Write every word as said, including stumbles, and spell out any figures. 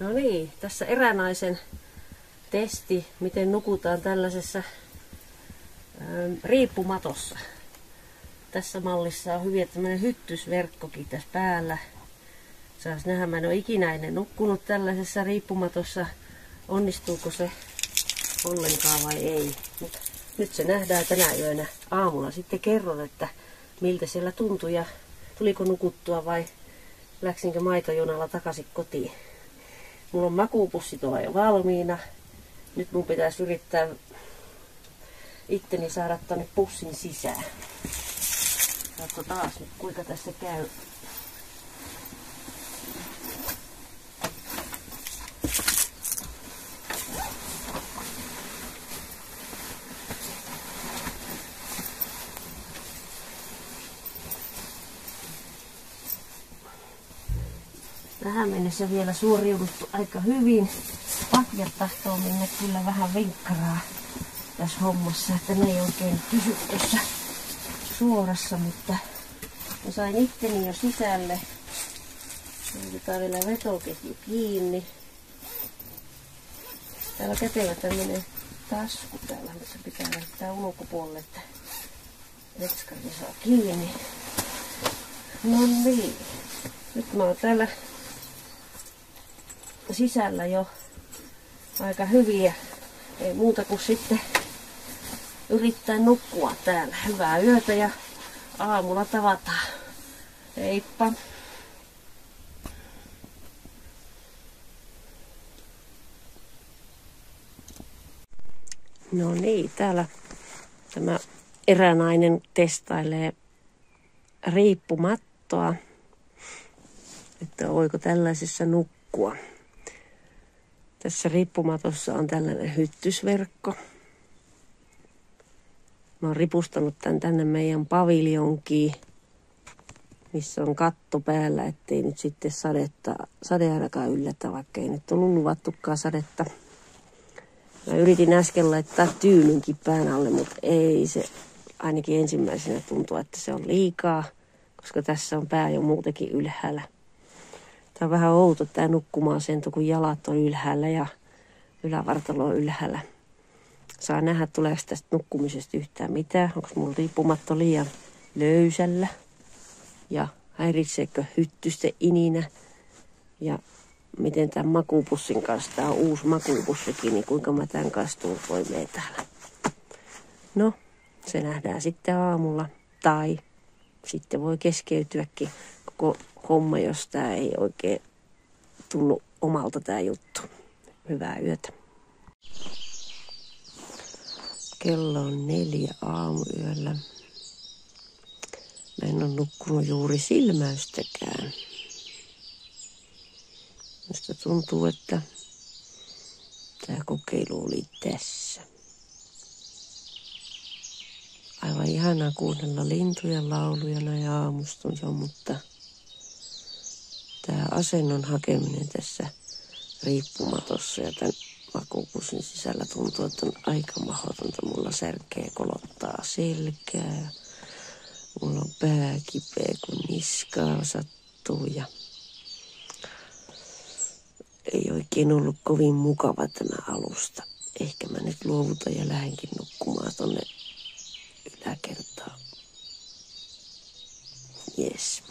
No niin, tässä eränaisen testi, miten nukutaan tällaisessa ähm, riippumatossa. Tässä mallissa on hyvin tämmöinen hyttysverkkokin tässä päällä. Saas nähdä, mä en ole ikinä ennen nukkunut tällaisessa riippumatossa. Onnistuuko se ollenkaan vai ei. Mut nyt se nähdään tänä yönä aamulla. Sitten kerron, että miltä siellä tuntui ja tuliko nukuttua vai läksinkö maitojunalla takaisin kotiin. Mulla on makuupussi tuolla jo valmiina. Nyt mun pitäisi yrittää itteni saada tänne pussin sisään. Katso taas nyt kuinka tässä käy. Tähän mennessä vielä suoriuduttu aika hyvin. Patjat tahtoo mennä kyllä vähän vinkkaraa tässä hommassa, että ne ei oikein pysy tuossa suorassa, mutta mä sain itteni jo sisälle. Laitetaan vielä vetoketju kiinni. Täällä on kätevä tämmönen tasku täällä, missä pitää laittaa ulkopuolelle, että vetskari saa kiinni. No niin, nyt mä oon täällä sisällä jo aika hyviä. Ei muuta kuin sitten yrittää nukkua täällä. Hyvää yötä ja aamulla tavataan. Heippa! No niin, täällä tämä eränainen testailee riippumattoa, että voiko tällaisessa nukkua. Tässä riippumatossa on tällainen hyttysverkko. Mä oon ripustanut tän tänne meidän paviljonkiin, missä on katto päällä, ettei nyt sitten sadetta, sade ainakaan yllätä, vaikka ei nyt ollut luvattukaan sadetta. Mä yritin äsken laittaa tyynynkin pään alle, mutta ei se ainakin ensimmäisenä tuntuu, että se on liikaa, koska tässä on pää jo muutenkin ylhäällä. Tää on vähän outo tää nukkumaasento, kun jalat on ylhäällä ja ylävartalo on ylhäällä. Saa nähdä, tuleeko tästä nukkumisesta yhtään mitään. Onko mulla riippumatto liian löysällä. Ja häiritseekö hyttysten ininä. Ja miten tämän makuupussin kanssa, tää on uusi makuupussikin, niin kuinka mä tämän kanssa tuun toimeen täällä. No, se nähdään sitten aamulla. Tai sitten voi keskeytyäkin koko homma, jos tää ei oikein tullut omalta tää juttu. Hyvää yötä. Kello on neljä aamuyöllä. Mä en ole nukkunut juuri silmäystäkään. Musta tuntuu, että tää kokeilu oli tässä. Aivan ihanaa kuunnella lintujen lauluja näin aamustun jo, mutta tää asennon hakeminen tässä riippumatossa ja tämän makuupussin sisällä tuntuu, että on aika mahdotonta. Mulla särkee kolottaa selkää. Mulla on pää kipeä, kun niskaa sattuu ja ei oikein ollut kovin mukava tämä alusta. Ehkä mä nyt luovutan ja lähdenkin nukkumaan tonne yläkertaan. Jes.